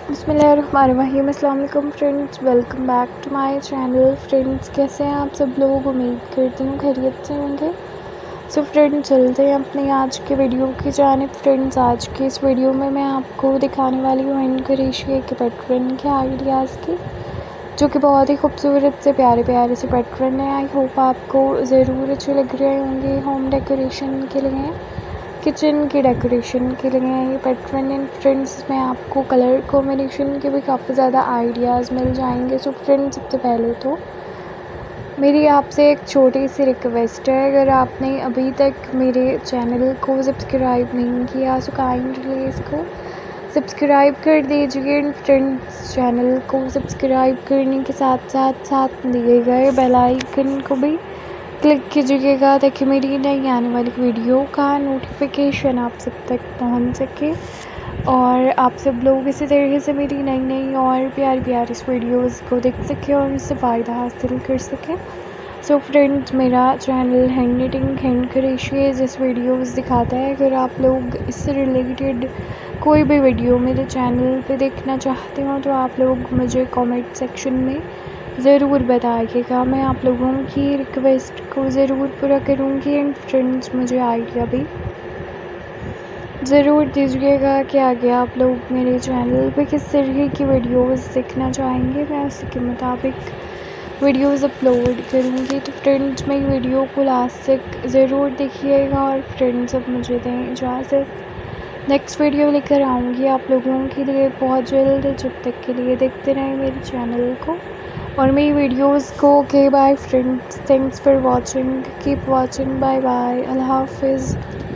बिस्मिल्लाहिर्रहमानिर्रहीम। अस्सलाम वालेकुम friends, welcome back to my channel. Friends, कैसे हैं आप सब लोग? उम्मीद करती हूँ खैरियत से होंगे। सो फ्रेंड्स, चलते हैं अपनी आज के वीडियो की जानिब। फ्रेंड्स, आज के इस वीडियो में मैं आपको दिखाने वाली हूँ इनक्रेशिया के पैटर्न के आइडियाज़ की, जो कि बहुत ही खूबसूरत से प्यारे प्यारे से पैटर्न है। आई होप आपको ज़रूर अच्छे लग रहे होंगे। होम डेकोरेशन के लिए, किचन की डेकोरेशन के लिए ये पैटर्न। इन फ्रेंड्स में आपको कलर कॉम्बिनेशन के भी काफ़ी ज़्यादा आइडियाज़ मिल जाएंगे। सो फ्रेंड्स, सबसे पहले तो मेरी आपसे एक छोटी सी रिक्वेस्ट है, अगर आपने अभी तक मेरे चैनल को सब्सक्राइब नहीं किया सो काइंडली इसको सब्सक्राइब कर दीजिए। फ्रेंड्स, चैनल को सब्सक्राइब करने के साथ साथ दिए गए बेल आइकन को भी क्लिक कीजिएगा, ताकि मेरी नई आने वाली वीडियो का नोटिफिकेशन आप सब तक पहुंच सके और आप सब लोग इसी तरीके से मेरी नई नई और प्यारी प्यारी वीडियोस को देख सकें और इससे फ़ायदा हासिल कर सकें। सो फ्रेंड्स, मेरा channel hand knitting hand crochet जिस वीडियोस दिखाता है। अगर आप लोग इससे रिलेटेड कोई भी वीडियो मेरे चैनल पे देखना चाहते हो तो आप लोग मुझे कमेंट सेक्शन में ज़रूर बताइएगा। मैं आप लोगों की रिक्वेस्ट को ज़रूर पूरा करूँगी। एंड फ्रेंड्स, मुझे आइडिया भी ज़रूर दीजिएगा कि आगे आप लोग मेरे चैनल पे किस तरह की वीडियोस देखना चाहेंगे। मैं उसी के मुताबिक वीडियोस अपलोड करूँगी। तो फ्रेंड्स, मेरी वीडियो को लास्ट तक ज़रूर देखिएगा। और फ्रेंड्स, अब मुझे दें इजाज़त। नेक्स्ट वीडियो लेकर आऊँगी आप लोगों के लिए बहुत जल्द। जब तक के लिए देखते रहें मेरे चैनल को और मेरी वीडियोस को। Okay, bye friends, thanks for watching, keep watching, bye bye, अल्लाह हाफिज़।